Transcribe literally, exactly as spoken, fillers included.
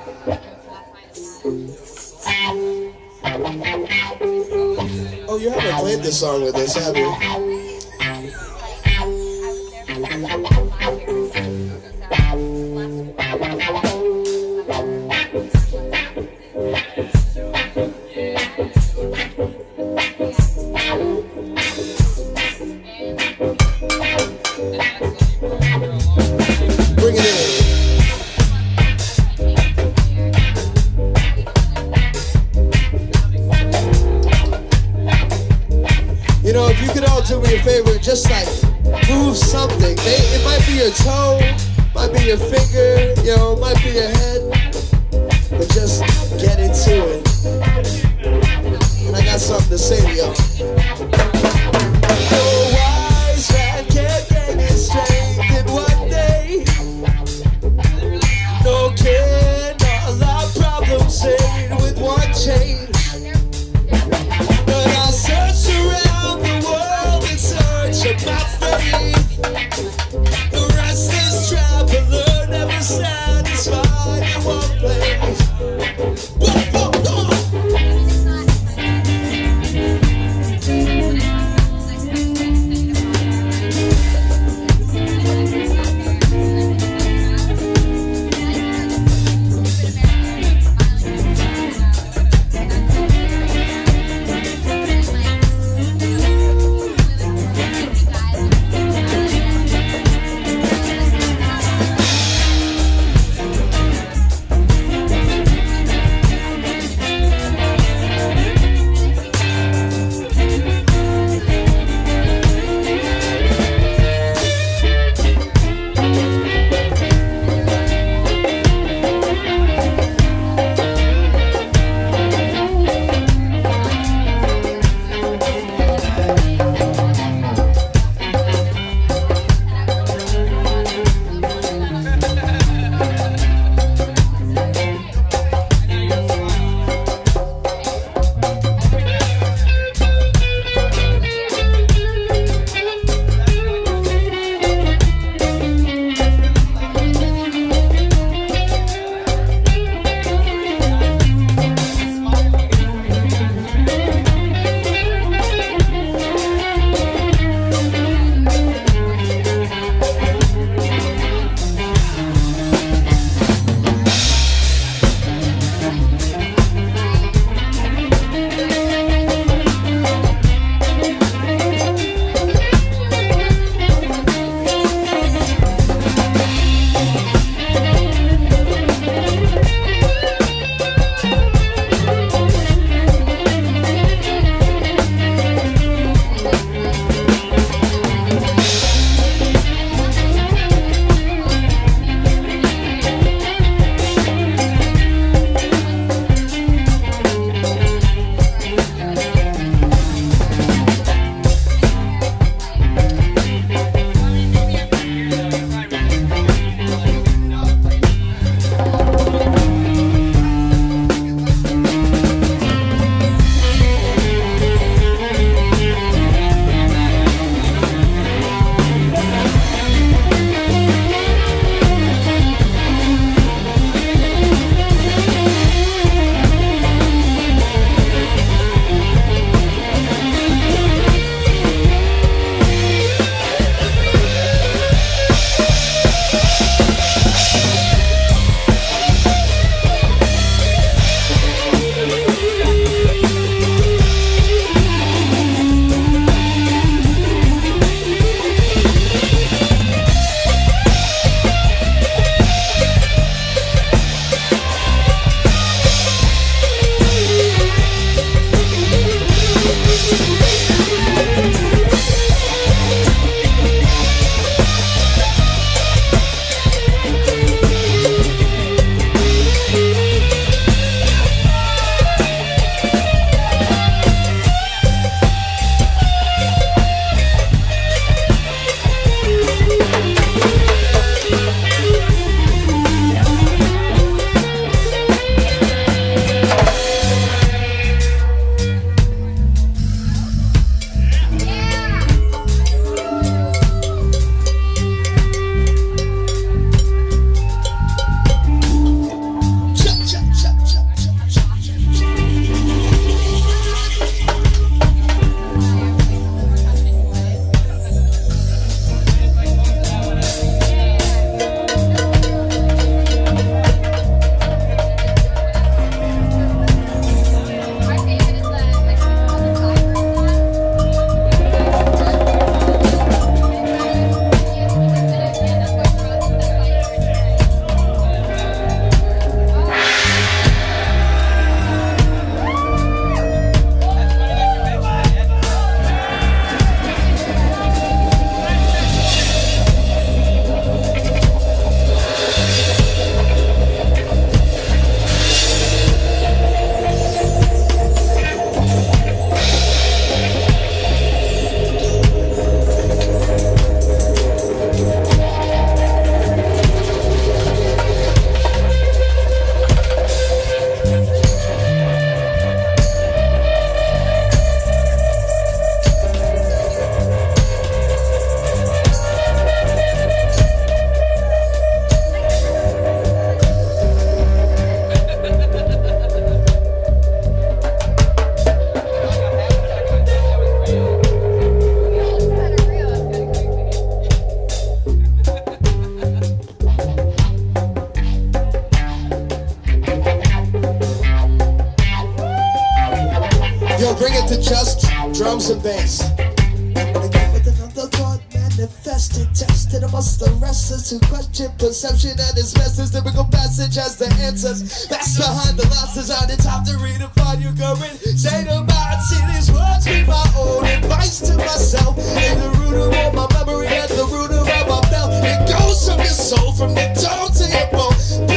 Oh, you haven't played this song with us, have you? Bring it in. You know, if you could all do me a favor, just like move something. They, it might be your toe, might be your finger, you know, might be your head, but just get into it. And I got something to say to y'all. No wise man can't gain his strength in one day. No kid, not a lot of problems saved with one chain. But I search around the world in search of my faith. The restless traveler never satisfied in one place. Whoa, whoa, whoa. I'll bring it to just drums and bass. And again with another thought manifested, tested amongst the restless who question perception and its message. Typical passage has the answers. That's behind the lines designed and top to redefine your current state of mind. See these words be my own advice to myself. In the root of all my memory and the root of all my belt. It goes from your soul, from your toe to your bone.